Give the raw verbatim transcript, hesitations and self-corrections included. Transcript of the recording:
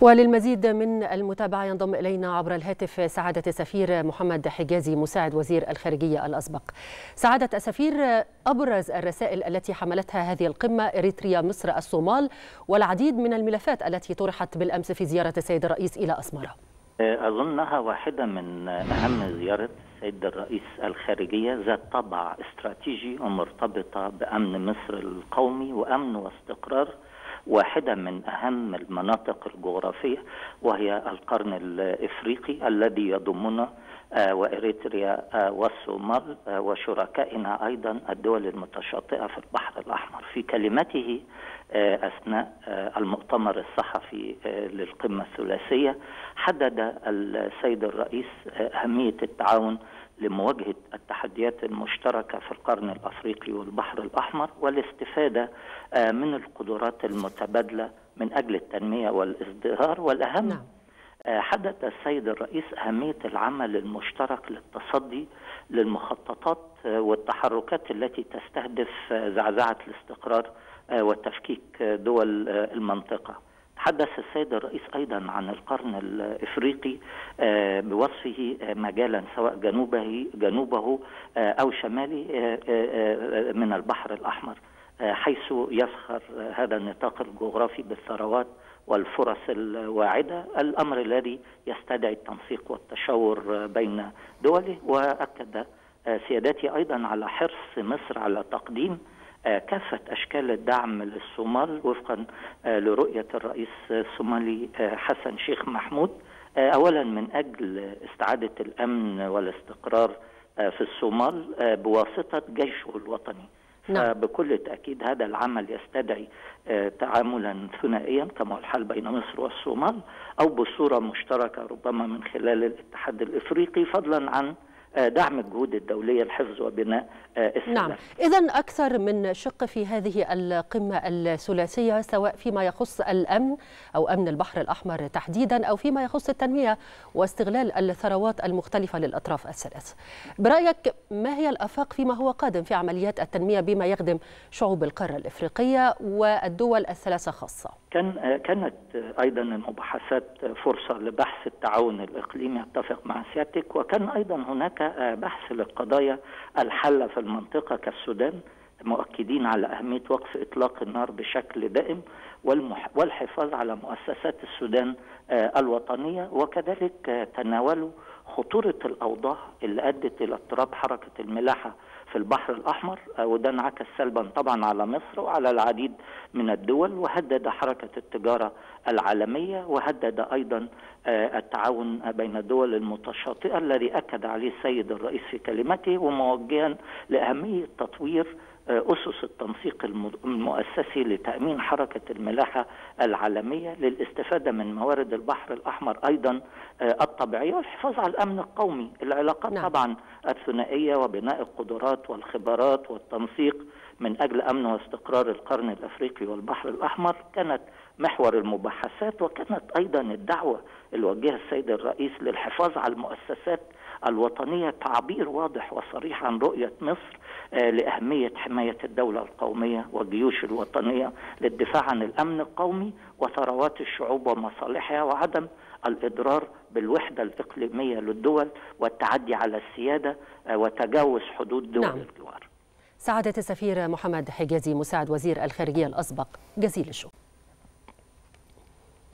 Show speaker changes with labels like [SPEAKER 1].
[SPEAKER 1] وللمزيد من المتابعة ينضم إلينا عبر الهاتف سعادة السفير محمد حجازي مساعد وزير الخارجية الأسبق. سعادة السفير، أبرز الرسائل التي حملتها هذه القمة إريتريا مصر الصومال والعديد من الملفات التي طرحت بالأمس في زيارة السيد الرئيس إلى أسمرة.
[SPEAKER 2] أظنها واحدة من أهم زيارة السيد الرئيس الخارجية ذات طابع استراتيجي ومرتبطة بأمن مصر القومي وأمن واستقرار واحدة من أهم المناطق الجغرافية، وهي القرن الإفريقي الذي يضمنا وإريتريا والصومال وشركائنا أيضا الدول المتشاطئة في البحر الأحمر. في كلمته أثناء المؤتمر الصحفي للقمة الثلاثية حدد السيد الرئيس أهمية التعاون لمواجهة التحديات المشتركة في القرن الأفريقي والبحر الأحمر والاستفادة من القدرات المتبادلة من أجل التنمية والازدهار. والأهم نعم. حدد السيد الرئيس أهمية العمل المشترك للتصدي للمخططات والتحركات التي تستهدف زعزعة الاستقرار وتفكيك دول المنطقة. تحدث السيد الرئيس أيضا عن القرن الإفريقي بوصفه مجالا سواء جنوبه جنوبه أو شماله من البحر الأحمر، حيث يفخر هذا النطاق الجغرافي بالثروات والفرص الواعدة، الأمر الذي يستدعي التنسيق والتشاور بين دوله. وأكد سيادتي أيضا على حرص مصر على تقديم كافة أشكال الدعم للصومال وفقا لرؤية الرئيس الصومالي حسن شيخ محمود، أولا من أجل استعادة الأمن والاستقرار في الصومال بواسطة جيشه الوطني. نعم. بكل تأكيد هذا العمل يستدعي تعاملا ثنائيا كما هو الحال بين مصر والصومال، أو بصورة مشتركة ربما من خلال الاتحاد الإفريقي، فضلا عن دعم الجهود الدولية لحفظ وبناء السلام.
[SPEAKER 1] نعم، إذن أكثر من شق في هذه القمة الثلاثية، سواء فيما يخص الأمن أو أمن البحر الأحمر تحديدا، أو فيما يخص التنمية واستغلال الثروات المختلفة للأطراف الثلاث. برأيك ما هي الآفاق فيما هو قادم في عمليات التنمية بما يخدم شعوب القارة الإفريقية والدول الثلاثة خاصة؟
[SPEAKER 2] كان كانت أيضا المباحثات فرصة لبحث التعاون الإقليمي، أتفق مع سيادتك، وكان أيضا هناك بحث للقضايا الحالة في المنطقة كالسودان، مؤكدين على أهمية وقف إطلاق النار بشكل دائم والحفاظ على مؤسسات السودان الوطنية، وكذلك تناولوا خطورة الأوضاع اللي أدت إلى اضطراب حركة الملاحة في البحر الأحمر، وده انعكس سلبا طبعا على مصر وعلى العديد من الدول، وهدد حركة التجارة العالمية، وهدد أيضا التعاون بين الدول المتشاطئة الذي أكد عليه السيد الرئيس في كلمته، وموجها لأهمية تطوير أسس التنسيق المؤسسي لتأمين حركة الملاحة العالمية للاستفادة من موارد البحر الأحمر أيضا الطبيعية والحفاظ على الأمن القومي. العلاقات نعم. طبعا الثنائية وبناء القدرات والخبرات والتنسيق من أجل أمن واستقرار القرن الأفريقي والبحر الأحمر كانت محور المباحثات، وكانت أيضا الدعوة اللي وجهها السيد الرئيس للحفاظ على المؤسسات الوطنية تعبير واضح وصريح عن رؤية مصر لأهمية حماية الدولة القومية والجيوش الوطنية للدفاع عن الأمن القومي وثروات الشعوب ومصالحها، وعدم الإضرار بالوحدة الإقليمية للدول والتعدي على السيادة وتجاوز حدود دول نعم. الجوار.
[SPEAKER 1] سعادة السفير محمد حجازي مساعد وزير الخارجية الأسبق، جزيل الشكر.